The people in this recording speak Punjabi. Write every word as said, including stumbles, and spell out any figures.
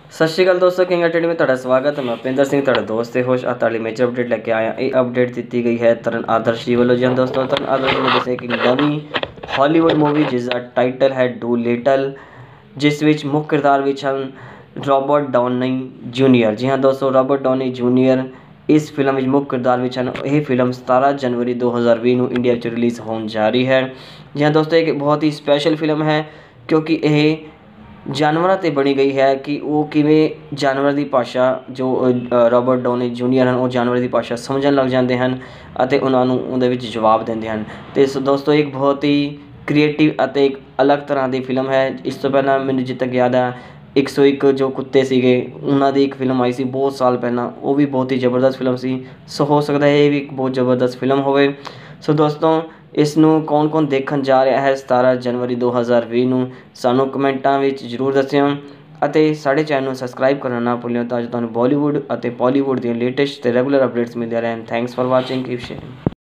ਸਤਿ ਸ਼੍ਰੀ ਅਕਾਲ ਦੋਸਤੋ, ਕਿੰਗ ਐਟੀਡੀ में ਤੁਹਾਡਾ ਸਵਾਗਤ ਹੈ। ਮੈਂ ਭਿੰਦਰ ਸਿੰਘ ਤੁਹਾਡਾ ਦੋਸਤ ਤੇ ਹੋਸ਼। ਅੱਜ ਤੁਹਾਡੀ ਮੇਜਰ ਅਪਡੇਟ ਲੈ ਕੇ ਆਇਆ। ਇਹ ਅਪਡੇਟ ਦਿੱਤੀ ਗਈ ਹੈ ਤਰਨ ਆਦਰਸ਼ ਜੀ ਵੱਲੋਂ। ਜੀ ਹਾਂ ਦੋਸਤੋ, ਤਰਨ ਆਦਰਸ਼ ਨੇ ਦੱਸਿਆ ਕਿ ਨਵੀਂ ਹਾਲੀਵੁੱਡ ਮੂਵੀ ਜਿਸ ਦਾ ਟਾਈਟਲ ਹੈ ਡੂ ਲਿਟਲ, ਜਿਸ ਵਿੱਚ ਮੁੱਖ ਕਿਰਦਾਰ ਵਿੱਚ ਹਨ ਰੋਬਰਟ ਡਾਊਨੀ ਜੂਨੀਅਰ। ਜੀ ਹਾਂ ਦੋਸਤੋ, ਰੋਬਰਟ ਡਾਊਨੀ ਜੂਨੀਅਰ ਇਸ ਫਿਲਮ ਵਿੱਚ ਮੁੱਖ ਕਿਰਦਾਰ ਵਿੱਚ ਹਨ। ਇਹ ਫਿਲਮ ਸਤਾਰਾਂ ਜਨਵਰੀ ਦੋ ਹਜ਼ਾਰ ਵੀਹ ਨੂੰ ਇੰਡੀਆ ਵਿੱਚ ਰਿਲੀਜ਼ ਹੋਣ ਜਾ ਰਹੀ ਹੈ। ਜੀ ਹਾਂ ਦੋਸਤੋ, ਇੱਕ ਬਹੁਤ ਹੀ ਸਪੈਸ਼ਲ ਫਿਲਮ ਹੈ ਕਿਉਂਕਿ ਇਹ ਜਾਨਵਰਾਂ 'ਤੇ ਬਣੀ ਗਈ ਹੈ ਕਿ ਉਹ ਕਿਵੇਂ ਜਾਨਵਰ ਦੀ ਭਾਸ਼ਾ, ਜੋ ਰੋਬਰਟ ਡਾਊਨੀ ਜੂਨੀਅਰ ਹਨ, ਉਹ ਜਾਨਵਰ ਦੀ ਭਾਸ਼ਾ ਸਮਝਣ ਲੱਗ ਜਾਂਦੇ ਹਨ ਅਤੇ ਉਹਨਾਂ ਨੂੰ ਉਹਦੇ ਵਿੱਚ ਜਵਾਬ ਦਿੰਦੇ ਹਨ। ਅਤੇ ਸੋ ਦੋਸਤੋ, ਇੱਕ ਬਹੁਤ ਹੀ ਕ੍ਰੀਏਟਿਵ ਅਤੇ ਇੱਕ ਅਲੱਗ ਤਰ੍ਹਾਂ ਦੀ ਫਿਲਮ ਹੈ। ਇਸ ਤੋਂ ਪਹਿਲਾਂ ਮੈਨੂੰ ਜਿੱਥੇ ਤੱਕ ਯਾਦ ਹੈ ਇੱਕ ਸੌ ਇੱਕ ਜੋ ਕੁੱਤੇ ਸੀਗੇ ਉਹਨਾਂ ਦੀ ਇੱਕ ਫਿਲਮ ਆਈ ਸੀ ਬਹੁਤ ਸਾਲ ਪਹਿਲਾਂ, ਉਹ ਵੀ ਬਹੁਤ ਹੀ ਜ਼ਬਰਦਸਤ ਫਿਲਮ ਸੀ। ਸੋ ਹੋ ਸਕਦਾ ਹੈ ਇਹ ਵੀ ਇੱਕ ਬਹੁਤ ਜ਼ਬਰਦਸਤ ਫਿਲਮ ਹੋਵੇ। ਸੋ ਦੋਸਤੋ, ਇਸ ਨੂੰ ਕੌਣ ਕੌਣ ਦੇਖਣ ਜਾ ਰਿਹਾ ਹੈ ਸਤਾਰਾਂ ਜਨਵਰੀ ਦੋ ਹਜ਼ਾਰ ਵੀਹ ਨੂੰ, ਸਾਨੂੰ ਕਮੈਂਟਾਂ ਵਿੱਚ ਜ਼ਰੂਰ ਦੱਸਿਓ ਅਤੇ ਸਾਡੇ ਚੈਨਲ ਨੂੰ ਸਬਸਕ੍ਰਾਈਬ ਕਰਨਾ ਨਾ ਭੁੱਲਿਓ ਤਾਂ ਜੋ ਤੁਹਾਨੂੰ ਬਾਲੀਵੁੱਡ ਅਤੇ ਬਾਲੀਵੁੱਡ ਦੀਆਂ ਲੇਟੈਸਟ ਅਤੇ ਰੈਗੂਲਰ ਅਪਡੇਟਸ ਮਿਲਦੀਆਂ ਰਹਿਣ। Thanks for watching, keep sharing.